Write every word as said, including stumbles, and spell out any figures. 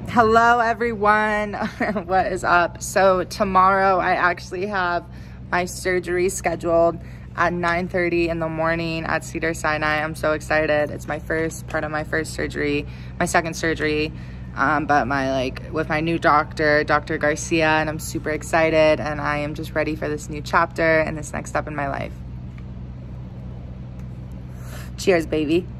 Hello everyone. What is up? So tomorrow I actually have my surgery scheduled at nine thirty in the morning at Cedars-Sinai. I'm so excited. It's my first part of my first surgery, my second surgery, um, but my like with my new doctor, Doctor Garcia, and I'm super excited and I am just ready for this new chapter and this next step in my life. Cheers, baby.